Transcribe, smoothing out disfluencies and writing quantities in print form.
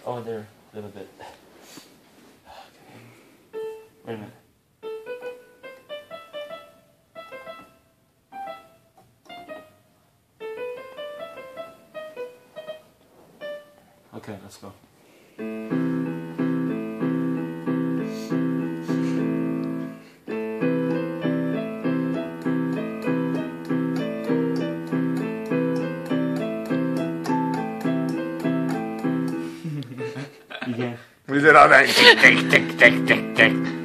Oh, there, a little bit. Wait a minute. Okay, let's go. Igen. Mit er an tick, tick, tick, tick, tick, tick.